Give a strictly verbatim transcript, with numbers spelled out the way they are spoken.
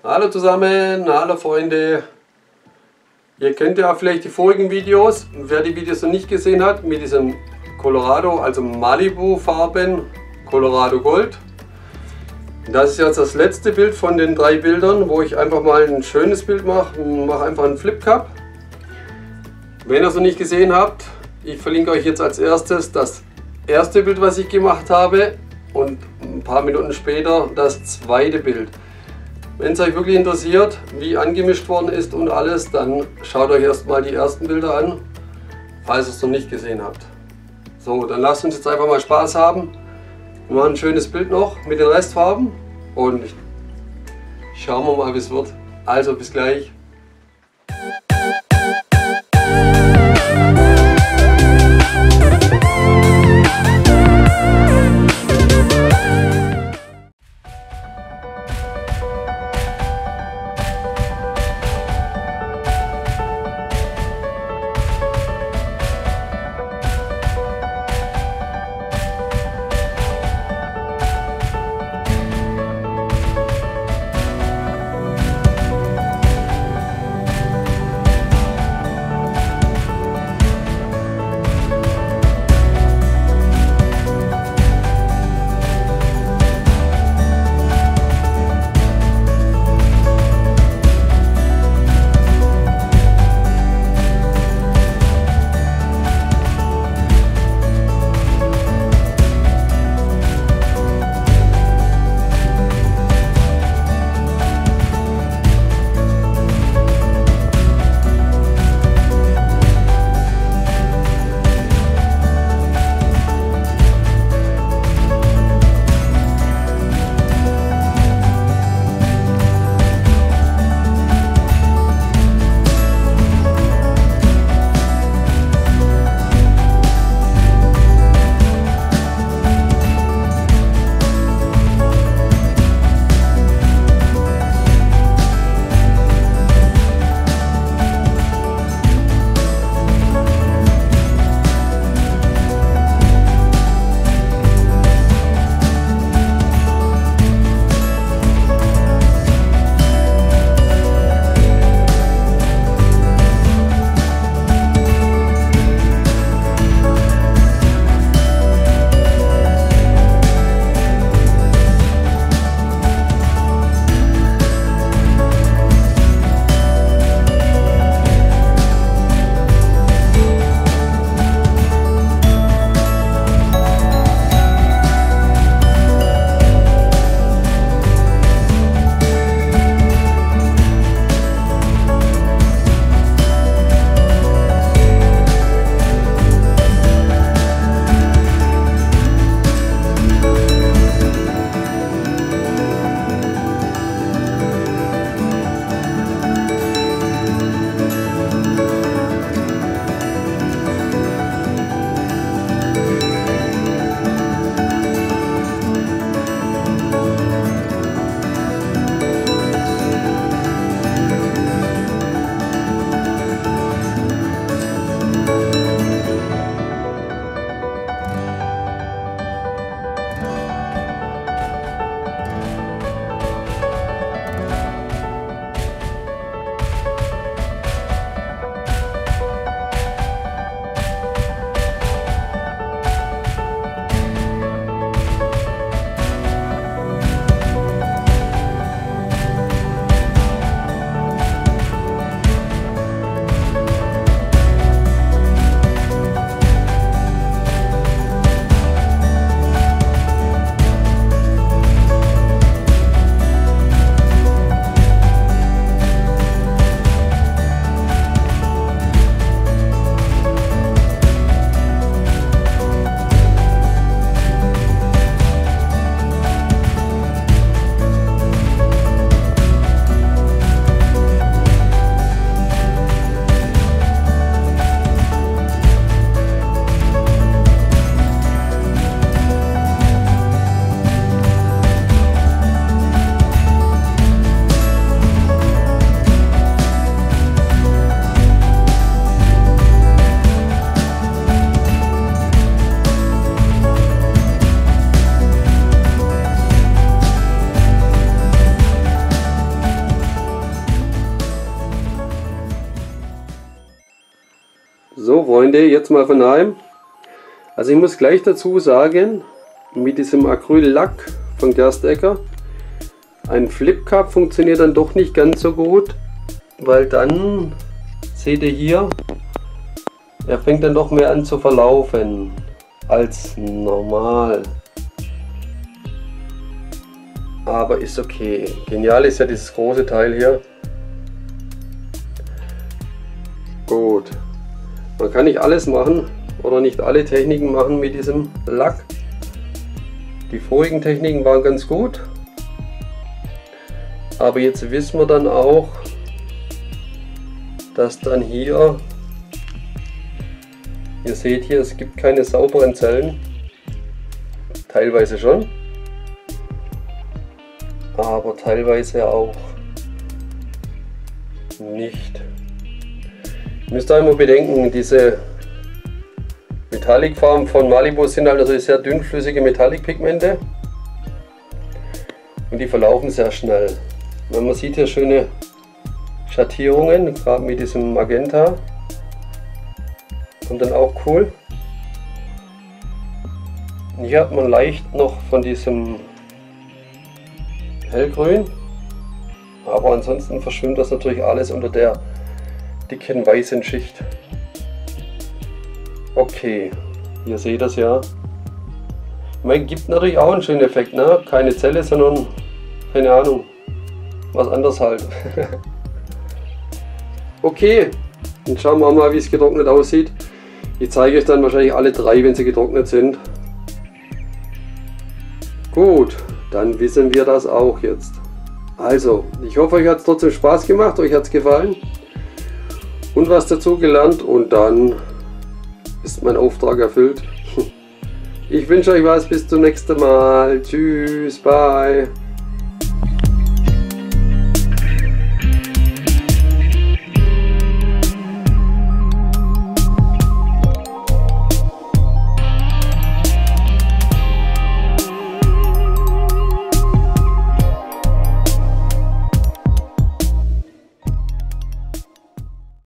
Hallo zusammen, hallo Freunde. Ihr kennt ja vielleicht die vorigen Videos. Wer die Videos noch nicht gesehen hat, mit diesem Colorado, also Malibu Farben, Colorado Gold. Das ist jetzt das letzte Bild von den drei Bildern, wo ich einfach mal ein schönes Bild mache. Mache einfach einen Flip Cup. Wenn ihr es noch nicht gesehen habt, ich verlinke euch jetzt als erstes das erste Bild, was ich gemacht habe, und ein paar Minuten später das zweite Bild. Wenn es euch wirklich interessiert, wie angemischt worden ist und alles, dann schaut euch erstmal die ersten Bilder an, falls ihr es noch nicht gesehen habt. So, dann lasst uns jetzt einfach mal Spaß haben. Wir machen ein schönes Bild noch mit den Restfarben und schauen wir mal, wie es wird. Also bis gleich. So Freunde, jetzt mal von daheim. Also ich muss gleich dazu sagen, mit diesem Acryllack von Gerstecker, ein Flip Cup funktioniert dann doch nicht ganz so gut, weil dann, seht ihr hier, er fängt dann doch mehr an zu verlaufen als normal. Aber ist okay. Genial ist ja dieses große Teil hier. Gut. Man kann nicht alles machen oder nicht alle Techniken machen mit diesem Lack. Die vorigen Techniken waren ganz gut. Aber jetzt wissen wir dann auch, dass dann hier, ihr seht hier, es gibt keine sauberen Zellen. Teilweise schon. Aber teilweise auch nicht. Ihr müsst auch immer bedenken, diese Metallic-Farben von Malibu sind halt also sehr dünnflüssige Metallic-Pigmente und die verlaufen sehr schnell. Und man sieht hier schöne Schattierungen, gerade mit diesem Magenta, und dann auch cool. Und hier hat man leicht noch von diesem Hellgrün, aber ansonsten verschwimmt das natürlich alles unter der dicken weißen Schicht. Okay, ihr seht das ja. Man gibt natürlich auch einen schönen Effekt, ne? Keine Zelle, sondern keine Ahnung, was anderes halt. Okay, dann schauen wir mal, wie es getrocknet aussieht. Ich zeige euch dann wahrscheinlich alle drei, wenn sie getrocknet sind. Gut. Dann wissen wir das auch jetzt. Also, ich hoffe, euch hat es trotzdem Spaß gemacht, euch hat es gefallen und was dazu gelernt, und dann ist mein Auftrag erfüllt. Ich wünsche euch was, bis zum nächsten Mal. Tschüss, bye.